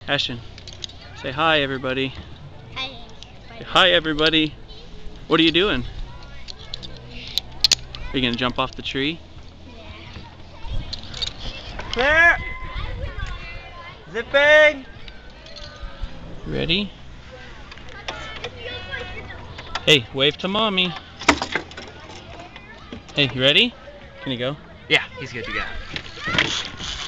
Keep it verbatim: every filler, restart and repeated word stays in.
Ashton, say hi everybody. Hi. Say hi everybody. What are you doing? Are you gonna jump off the tree? Yeah. Clear! Zipping! Ready? Hey, wave to mommy. Hey, you ready? Can you go? Yeah, he's good to go.